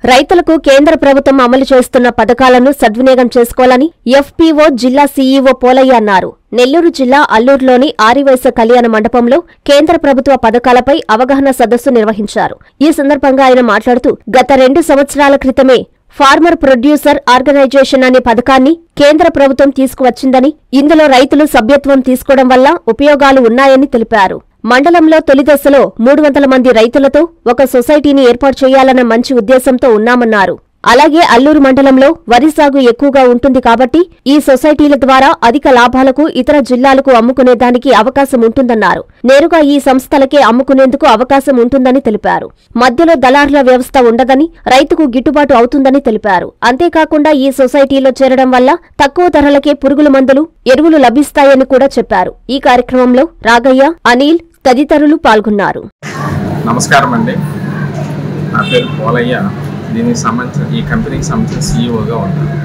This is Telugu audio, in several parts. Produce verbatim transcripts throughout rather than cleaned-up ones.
రైతులకు కేంద్ర ప్రభుత్వం అమలు చేస్తున్న పథకాలను సద్వినియోగం చేసుకోవాలని ఎఫ్పీఓ జిల్లా సీఈఓ పోలయ్య అన్నారు. నెల్లూరు జిల్లా అల్లూరులోని ఆరివైశ్య కళ్యాణ మండపంలో కేంద్ర ప్రభుత్వ పథకాలపై అవగాహన సదస్సు నిర్వహించారు. ఈ సందర్భంగా ఆయన మాట్లాడుతూ గత రెండు సంవత్సరాల క్రితమే ఫార్మర్ ప్రొడ్యూసర్ ఆర్గనైజేషన్ అనే పథకాన్ని కేంద్ర ప్రభుత్వం తీసుకువచ్చిందని, ఇందులో రైతులు సభ్యత్వం తీసుకోవడం వల్ల ఉపయోగాలు ఉన్నాయని తెలిపారు. మండలంలో తొలి దశలో మూడు వందల మంది రైతులతో ఒక సొసైటీని ఏర్పాటు చేయాలన్న మంచి ఉద్దేశంతో ఉన్నామన్నారు. అలాగే అల్లూరు మండలంలో వరి సాగు ఎక్కువగా ఉంటుంది కాబట్టి ఈ సొసైటీల ద్వారా అధిక లాభాలకు ఇతర జిల్లాలకు అమ్ముకునేదానికి అవకాశం ఉంటుందన్నారు. నేరుగా ఈ సంస్థలకే అమ్ముకునేందుకు అవకాశం ఉంటుందని తెలిపారు. మధ్యలో దళారుల వ్యవస్థ ఉండదని, రైతుకు గిట్టుబాటు అవుతుందని తెలిపారు. అంతేకాకుండా ఈ సొసైటీలో చేరడం వల్ల తక్కువ ధరలకే పురుగుల మందులు, ఎరువులు లభిస్తాయని కూడా చెప్పారు. ఈ కార్యక్రమంలో రాగయ్య, అనిల్ తదితరులు పాల్గొన్నారు. నమస్కారం అండి, నా పేరు పోలయ్య. దీనికి సంబంధించిన ఈ కంపెనీకి సంబంధించిన సీఈఓగా ఉన్నాను.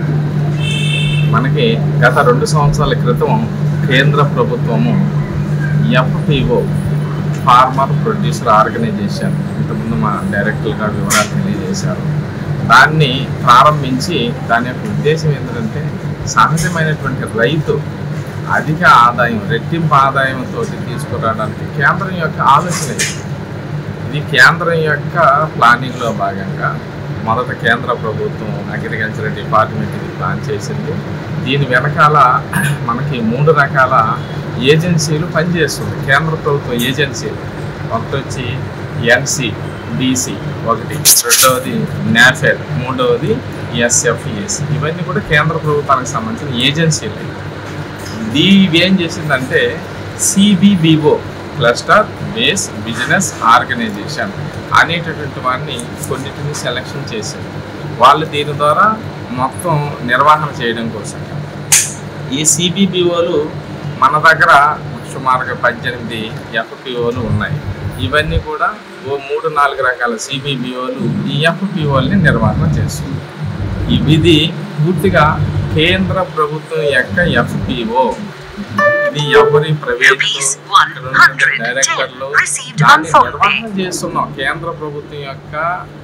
మనకి గత రెండు సంవత్సరాల క్రితం కేంద్ర ప్రభుత్వము ఎఫ్పీఓ ఫార్మర్ ప్రొడ్యూసర్ ఆర్గనైజేషన్, ఇంతకుముందు మా డైరెక్టర్ గారు వివరాలు తెలియజేశారు. దాన్ని ప్రారంభించి దాని యొక్క ఉద్దేశం ఏంటంటే సహజమైనటువంటి రైతు అధిక ఆదాయం, రెట్టింపు ఆదాయంతో తీసుకురావడానికి కేంద్రం యొక్క ఆలోచన. ఇది కేంద్రం యొక్క ప్లానింగ్లో భాగంగా మొదట కేంద్ర ప్రభుత్వం అగ్రికల్చర్ డిపార్ట్మెంట్ ఇది ప్లాన్ చేసింది. దీని వెనకాల మనకి మూడు రకాల ఏజెన్సీలు పనిచేస్తుంది. కేంద్ర ప్రభుత్వ ఏజెన్సీలు ఒకటి వచ్చి ఎన్సి డిసి ఒకటి, రెండవది నాఫెడ్, మూడవది ఎస్ఎఫ్ఈఎస్. ఇవన్నీ కూడా కేంద్ర ప్రభుత్వానికి సంబంధించిన ఏజెన్సీలు. ఇవి ఏం చేసిందంటే CBBO cluster base business organization అనేటటువంటి వారిని కొన్నిటిని సెలెక్షన్ చేశారు. వాళ్ళు దీని ద్వారా మొత్తం నిర్వహణ చేయడం కోసం ఈ సిబిబిఓలు మన దగ్గర సుమారుగా పద్దెనిమిది ఎఫ్పిఓలు ఉన్నాయి. ఇవన్నీ కూడా ఓ మూడు నాలుగు రకాల సిబిబిఓలు ఈ ఎఫ్పిఓల్ని నిర్వహణ చేస్తుంది. ఇది పూర్తిగా కేంద్ర ప్రభుత్వం యొక్క ఎఫ్పిఓ. ఇది ఎవరి ప్రైవేట్ డైరెక్టర్లు దాన్ని నిర్వహణ చేస్తున్నాం. కేంద్ర ప్రభుత్వం యొక్క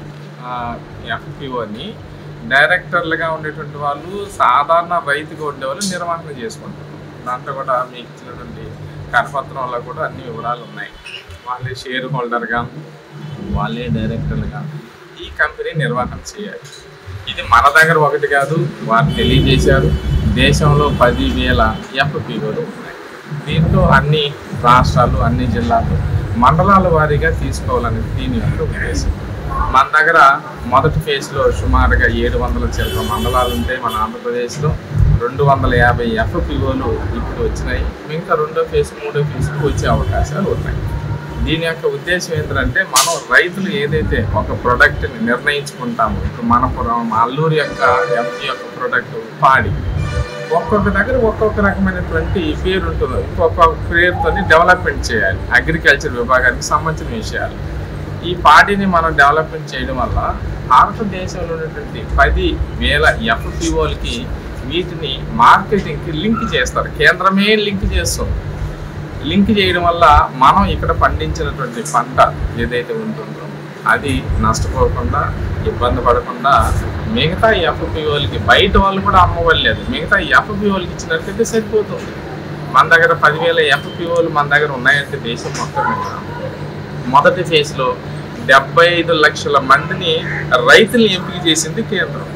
ఎఫ్పిఓని డైరెక్టర్లుగా ఉండేటువంటి వాళ్ళు సాధారణ రైతుగా ఉండేవాళ్ళు నిర్వహణ చేసుకుంటారు. దాంట్లో కూడా మీకు ఇచ్చినటువంటి కరపత్రంలో కూడా అన్ని వివరాలు ఉన్నాయి. వాళ్ళే షేర్ హోల్డర్గా, వాళ్ళే డైరెక్టర్లుగా ఈ కంపెనీ నిర్వహణ చేయాలి. ఇది మన దగ్గర ఒకటి కాదు, వారు తెలియజేశారు. దేశంలో పదివేల ఎఫ్పిఓలు ఉన్నాయి. దీంట్లో అన్ని రాష్ట్రాలు, అన్ని జిల్లాలు, మండలాల వారీగా తీసుకోవాలనేది దీని యొక్క ఉద్దేశం. మన దగ్గర మొదటి ఫేజ్లో సుమారుగా ఏడు వందల చిల్లర మండలాలు ఉంటాయి. మన ఆంధ్రప్రదేశ్లో రెండు వందల యాభై ఎఫ్పిఓలు ఇప్పుడు వచ్చినాయి. మిగతా రెండో ఫేజ్, మూడో ఫేజ్కి వచ్చే అవకాశాలు ఉన్నాయి. దీని యొక్క ఉద్దేశం ఏంటంటే మనం రైతులు ఏదైతే ఒక ప్రోడక్ట్ని నిర్ణయించుకుంటామో, ఇప్పుడు మనపురం అల్లూరు యొక్క ఎంపీ యొక్క ప్రోడక్ట్ పాడి, ఒక్కొక్క దగ్గర ఒక్కొక్క రకమైనటువంటి పేరు ఉంటుంది. ఒక్కొక్క పేరుతో డెవలప్మెంట్ చేయాలి. అగ్రికల్చర్ విభాగానికి సంబంధించిన విషయాలు ఈ పాడిని మనం డెవలప్మెంట్ చేయడం వల్ల భారతదేశంలో ఉన్నటువంటి పది వేల ఎఫ్పిఓలకి వీటిని మార్కెటింగ్కి లింక్ చేస్తారు. కేంద్రమే లింక్ చేస్తుంది. లింక్ చేయడం వల్ల మనం ఇక్కడ పండించినటువంటి పంట ఏదైతే ఉంటుందో అది నష్టపోకుండా, ఇబ్బంది పడకుండా మిగతా ఎఫ్పిఓలకి బయట వాళ్ళు కూడా అమ్మవలేదు. మిగతా ఎఫ్పిఓలకి ఇచ్చినట్లయితే సరిపోతుంది. మన దగ్గర పదివేల ఎఫ్పిఓలు మన దగ్గర ఉన్నాయంటే దేశం మొత్తం మీద మొదటి ఫేజ్లో డెబ్బై ఐదు లక్షల మందిని రైతుల్ని ఎంపిక చేసింది కేంద్రం,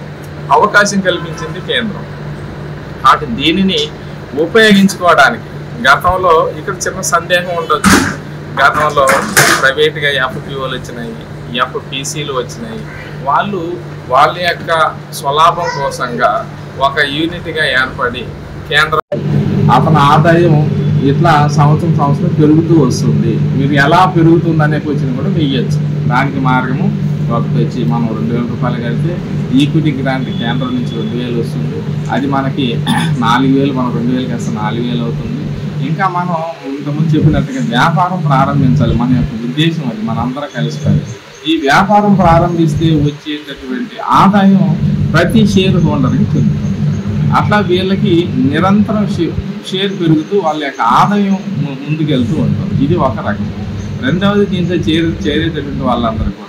అవకాశం కల్పించింది కేంద్రం. కాబట్టి దీనిని ఉపయోగించుకోవడానికి గతంలో ఇక్కడ చిన్న సందేహం ఉండొచ్చు. గతంలో ప్రైవేట్గా ఎఫ్పిఓలు వచ్చినాయి, ఎఫ్పిసిలు వచ్చినాయి. వాళ్ళు వాళ్ళ యొక్క స్వలాభం కోసంగా ఒక యూనిట్గా ఏర్పడి కేంద్ర అతని ఆదాయం ఇట్లా సంవత్సరం సంవత్సరం పెరుగుతూ వస్తుంది. మీరు ఎలా పెరుగుతుందనే క్వశ్చన్ కూడా వేయచ్చు. దానికి మార్గము ఒకటి వచ్చి మనం రెండు వేల రూపాయలు కడితే ఈక్విటీ గ్రాంట్ కేంద్రం నుంచి రెండు వేలు వస్తుంది. అది మనకి నాలుగు వేలు మనం రెండు వేలకి వేస్తే నాలుగు వేలు అవుతుంది. ఇంకా మనం ఇంతకుముందు చెప్పినట్టుగా వ్యాపారం ప్రారంభించాలి. మన యొక్క ఉద్దేశం అది, మనందరం కలిసిపోయి ఈ వ్యాపారం ప్రారంభిస్తే వచ్చేటటువంటి ఆదాయం ప్రతి షేర్ హోల్డర్కి చెందుతుంది. అట్లా వీళ్ళకి నిరంతరం షేర్ పెరుగుతూ వాళ్ళ యొక్క ఆదాయం ముందుకెళ్తూ ఉంటుంది. ఇది ఒక రకం. రెండవది దీంట్లో చేరే చేరేటటువంటి వాళ్ళందరూ కూడా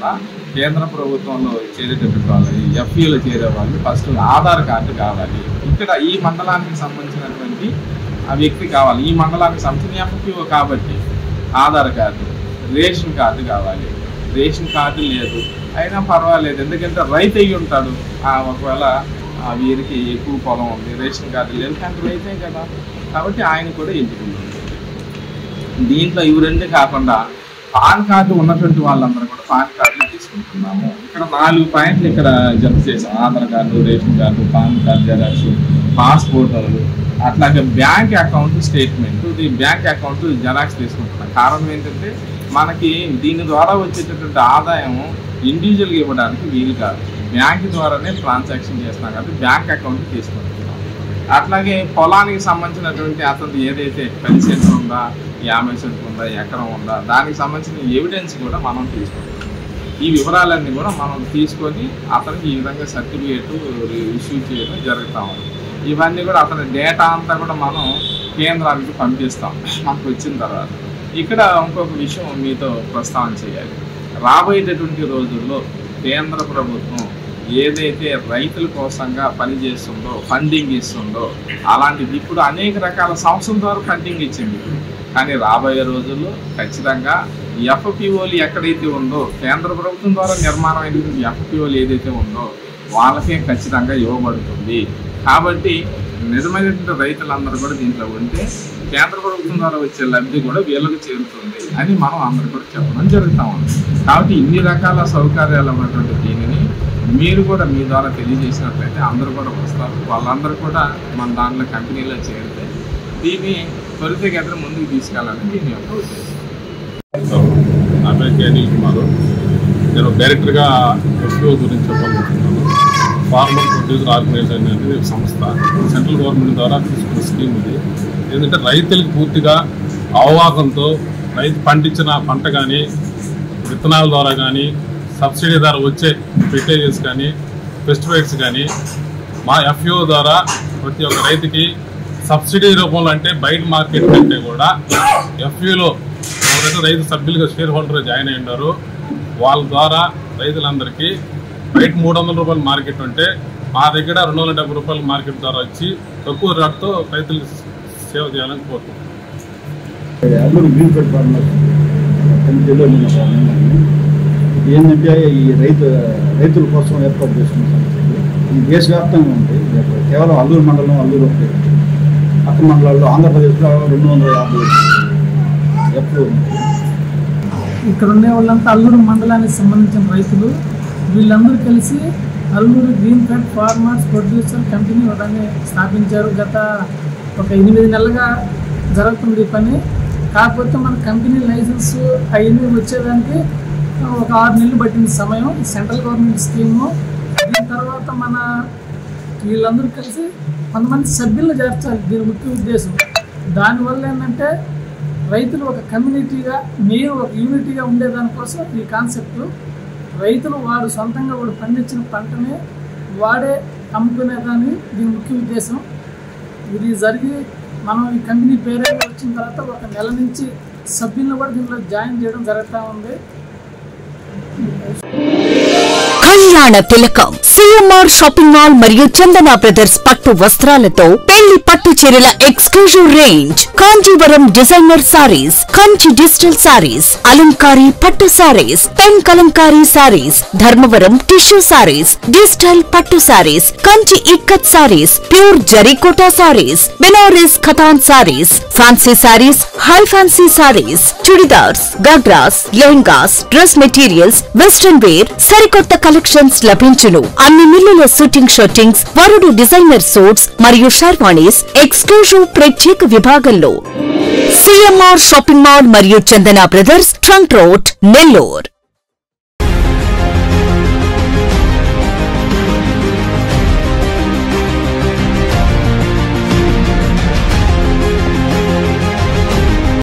కేంద్ర ప్రభుత్వంలో చేరేటటువంటి వాళ్ళు, ఎఫ్ఈలో చేరే వాళ్ళు ఫస్ట్ ఆధార్ కార్డు కావాలి. ఇక్కడ ఈ మండలానికి సంబంధించినటువంటి ఆ వ్యక్తి కావాలి. ఈ మండలానికి సంబంధించిన ఎఫ్పిఓ కాబట్టి ఆధార్ కార్డు, రేషన్ కార్డు కావాలి. రేషన్ కార్డు లేదు అయినా పర్వాలేదు, ఎందుకంటే రైతు అయ్యి ఉంటాడు. ఒకవేళ వీరికి ఎక్కువ పొలం ఉంది, రేషన్ కార్డు లేదు కానీ రైతే కదా, కాబట్టి ఆయన కూడా ఎంచుకుంటుంది. దీంట్లో ఇవి రెండు కాకుండా పాన్ కార్డు ఉన్నటువంటి వాళ్ళందరూ కూడా పాన్ కార్డులు తీసుకుంటున్నాము. ఇక్కడ నాలుగు పాయింట్లు ఇక్కడ జత చేసాం. Aadhaar card, ration card, PAN card xerox, పాస్పోర్ట్లు, అట్లాగే బ్యాంక్ అకౌంట్ స్టేట్మెంట్, ఈ బ్యాంక్ అకౌంట్ జెరాక్స్ తీసుకుంటున్నాం. కారణం ఏంటంటే మనకి దీని ద్వారా వచ్చేటటువంటి ఆదాయం ఇండివిజువల్గా ఇవ్వడానికి వీలు కాదు, బ్యాంక్ ద్వారానే ట్రాన్సాక్షన్ చేస్తున్నాం కాబట్టి బ్యాంక్ అకౌంట్ తీసుకుంటున్నాం. అట్లాగే పొలానికి సంబంధించినటువంటి అతను ఏదైతే పది సెంట్లు ఉందా, యాభై సెంట్లు ఉందా, ఎకరం ఉందా, దానికి సంబంధించిన ఎవిడెన్స్ కూడా మనం తీసుకుంటాం. ఈ వివరాలన్నీ కూడా మనం తీసుకొని అతనికి ఈ విధంగా సర్టిఫికేట్ ఇష్యూ చేయడం జరుగుతూ ఉంది. ఇవన్నీ కూడా అతని డేటా అంతా కూడా మనం కేంద్రానికి పంపిస్తాం. మనకు వచ్చిన తర్వాత ఇక్కడ ఇంకొక విషయం మీతో ప్రస్తావన చేయాలి. రాబోయేటటువంటి రోజుల్లో కేంద్ర ప్రభుత్వం ఏదైతే రైతుల కోసంగా పనిచేస్తుందో, ఫండింగ్ ఇస్తుందో, అలాంటిది ఇప్పుడు అనేక రకాల సంస్థల ద్వారా ఫండింగ్ ఇచ్చింది. కానీ రాబోయే రోజుల్లో ఖచ్చితంగా ఎఫ్పిఓలు ఎక్కడైతే ఉందో, కేంద్ర ప్రభుత్వం ద్వారా నిర్మాణం అయినటువంటి ఎఫ్పిఓలు ఏదైతే ఉందో వాళ్ళకే ఖచ్చితంగా ఇవ్వబడుతుంది. కాబట్టి నిజమైనటువంటి రైతులందరూ కూడా దీంట్లో ఉంటే కేంద్ర ప్రభుత్వం ద్వారా వచ్చే లబ్ధి కూడా వీళ్ళకి చేరుతుంది అని మనం అందరూ కూడా చెప్పడం జరుగుతూ ఉంది. కాబట్టి ఇన్ని రకాల సౌకర్యాలు ఉన్నటువంటి దీనిని మీరు కూడా మీ ద్వారా తెలియజేసినట్లయితే అందరూ కూడా వస్తారు. వాళ్ళందరూ కూడా మన దాంట్లో కంపెనీలో చేరితే దీన్ని త్వరితగతిన ముందుకు తీసుకెళ్ళాలని దీని యొక్క ఉద్దేశం. నా పేరు కే అనిల్ కుమార్. నేను డైరెక్టర్గా ఎఫ్పిఓ గురించి చెప్పాలనుకుంటున్నాను. ఫార్మర్ ప్రొడ్యూసర్ ఆర్గనైజేషన్ అనేది సంస్థ సెంట్రల్ గవర్నమెంట్ ద్వారా తీసుకున్న స్కీమ్ ఇది. ఎందుకంటే రైతులకు పూర్తిగా అవగాహనతో రైతు పండించిన పంట కానీ, విత్తనాల ద్వారా కానీ, సబ్సిడీ ద్వారా వచ్చే ఫెర్టిలైజర్స్ కానీ, పెస్టిసైడ్స్ కానీ మా ఎఫ్పిఓ ద్వారా ప్రతి ఒక్క రైతుకి సబ్సిడీ రూపంలో, అంటే బయట మార్కెట్ కంటే కూడా ఎఫ్పిఓలో ఎవరైతే రైతు సభ్యులుగా షేర్ హోల్డర్ జాయిన్ అయి ఉన్నారు వాళ్ళ ద్వారా రైతులందరికీ బయట మూడు వందల రూపాయల మార్కెట్ ఉంటే మా దగ్గర రెండు వందల డెబ్బై రూపాయల మార్కెట్ ద్వారా వచ్చి తక్కువ రేటుతో రైతులకు సేవ చేయాలని కోరుకుంటున్నాం. ఏంటంటే ఈ రైతు రైతుల కోసం ఏర్పాటు చేసుకున్న సంస్థ ఈ దేశవ్యాప్తంగా ఉంటాయి. కేవలం అల్లూరు మండలం, అల్లూరు పక్క మండలాల్లో ఆంధ్రప్రదేశ్లో రెండు వందల యాభై ఎప్పుడు ఇక్కడ ఉండే వాళ్ళంతా అల్లూరు మండలానికి సంబంధించిన రైతులు. వీళ్ళందరూ కలిసి Alluru green card farmers producer company ఒకదాన్ని స్థాపించారు. గత ఒక ఎనిమిది నెలలుగా జరుగుతుంది ఈ పని. కాకపోతే మన కంపెనీ లైసెన్స్ అవన్నీ వచ్చేదానికి ఒక ఆరు నెలలు పట్టింది సమయం. Central government scheme. దీని తర్వాత మన వీళ్ళందరూ కలిసి కొంతమంది సభ్యులను చేర్చాలి. దీని ముఖ్య ఉద్దేశం దానివల్ల ఏంటంటే రైతులు ఒక కమ్యూనిటీగా, మీరు ఒక యూనిటీగా ఉండేదానికోసం ఈ కాన్సెప్ట్. రైతులు వాడు సొంతంగా వాడు పండించిన పంటని వాడే అమ్ముకునేదాన్ని దీని ముఖ్య ఉద్దేశం. ఇది జరిగి మనం ఈ కంపెనీ పేరు వచ్చిన తర్వాత ఒక నెల నుంచి సభ్యులను కూడా దీంట్లో జాయిన్ చేయడం జరుగుతూ ఉంది. కళ్యాణ తిలకం సిఎంఆర్ షాపింగ్ మాల్ మరియు చందన బ్రదర్స్ పట్టు వస్త్రాలతో పెళ్లి పట్టు చీరల exclusive range, Kanjeevaram designer saris, Kanchi digital saris, అలంకారీ పట్టు saris, pen Kalamkari saris, Dharmavaram tissue saris, digital పట్టు సారీస్, కంచి ఇక్కత్ సారీస్, ప్యూర్ జరీకోటా సారీస్, బెనారస్ ఖతాన్ saris, fancy saris, high fancy saris, chudidars, ghagras, lehengas, dress materials, western wear, సరికొత్త కలెక్షన్స్ లభించును. అన్ని మిల్లుల షూటింగ్ షూటింగ్స్, వరుడు డిజైనర్ సూట్స్ మరియు షర్వాణీస్ ఎక్స్క్లూజివ్ ప్రత్యేక విభాగంలో. సిఎంఆర్ షాపింగ్ మాల్ మరియు Chandana brothers, trunk road, Nellore.